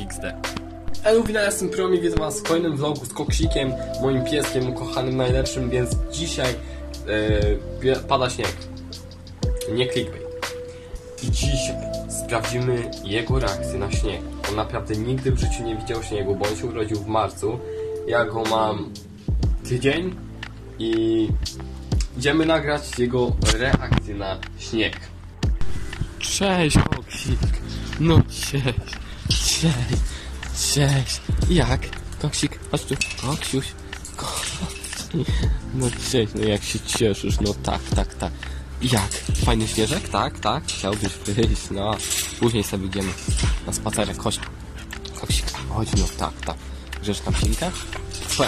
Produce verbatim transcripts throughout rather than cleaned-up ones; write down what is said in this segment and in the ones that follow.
X D. Elwina, jestem Promi, witam was w kolejnym vlogu z Koksikiem, moim pieskiem ukochanym, najlepszym, więc dzisiaj yy, pada śnieg. Nie clickbait. I dzisiaj sprawdzimy jego reakcję na śnieg. On naprawdę nigdy w życiu nie widział śniegu, bo on się urodził w marcu. Ja go mam tydzień i idziemy nagrać jego reakcję na śnieg. Cześć, Koksik. No cześć, cześć, cześć. Jak? Koksik, chodź tu. Koksiuś. No cześć, no jak się cieszysz, no tak, tak, tak. Jak? Fajny śnieżek? Tak, tak. Chciałbyś wyjść, no. Później sobie idziemy na spacerek, chodź. Koksik, chodź, no tak, tak. Grzesz tam silkę? Słuchaj.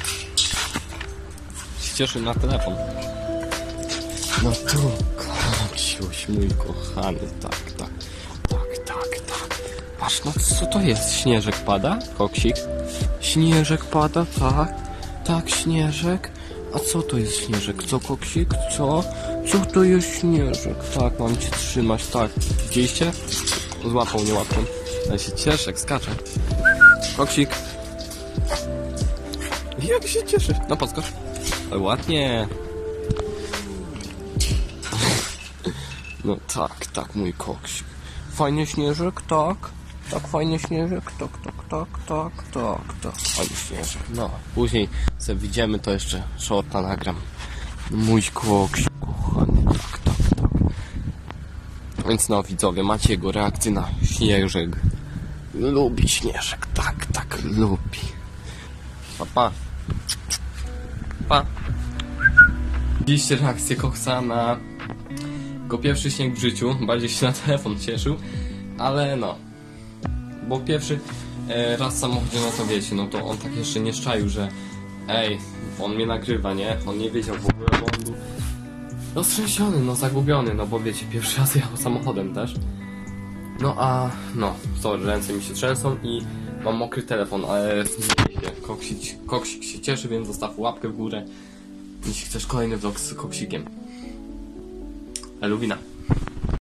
Się cieszy na telefon. No tu, Koksiuś, mój kochany, tak, tak, tak, tak, tak. Patrz, no co to jest? Śnieżek pada, Koksik? Śnieżek pada, tak, tak, śnieżek. A co to jest śnieżek? Co, Koksik? Co? Co to jest śnieżek? Tak, mam cię trzymać, tak. Widzieliście? Złapał, nie łapał. Ale się cieszę, jak skacze. Koksik. Jak się cieszy? No podskocz. Ale ładnie. No tak, tak, mój Koksik. Fajny śnieżek, tak. Tak, fajny śnieżek, tak, tak, tak, tak, tak, tak. Fajny śnieżek. No, później sobie widzimy, to jeszcze shorta nagram. Mój Koksik, kochany, tak, tak, tak. Więc no, widzowie, macie jego reakcję na śnieżek. Lubi śnieżek, tak, tak, lubi. Pa, pa. Pa. Widzieliście reakcję Koksa na jego pierwszy śnieg w życiu. Bardziej się na telefon cieszył, ale no. Bo pierwszy e, raz w samochodzie, no to wiecie, no to on tak jeszcze nie szczaił, że ej, on mnie nagrywa, nie? On nie wiedział w ogóle, bo on był roztrzęsiony, no zagubiony, no bo wiecie, pierwszy raz jechał samochodem też. No a, no, sorry, ręce mi się trzęsą i mam mokry telefon, ale nie, Koksik, Koksik się cieszy, więc zostaw łapkę w górę, jeśli chcesz kolejny vlog z Koksikiem. Elwina.